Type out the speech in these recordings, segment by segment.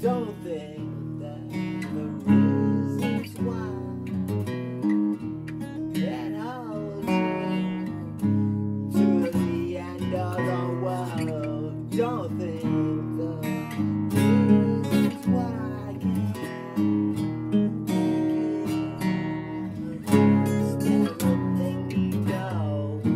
Don't think that the reasons why it holds you to the end of the world. Don't think the reasons why everything you know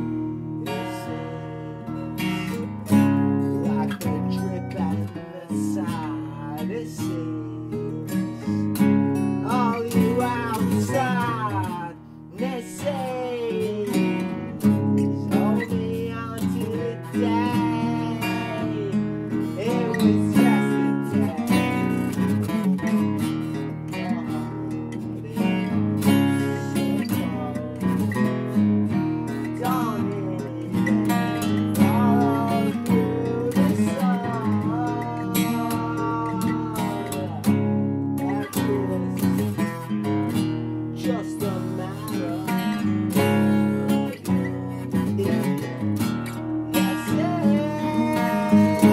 is like the drip and the side. It seems all you outside seems hold me on to the day. It was yesterday. Don't even follow through the sun. Just a matter of yes,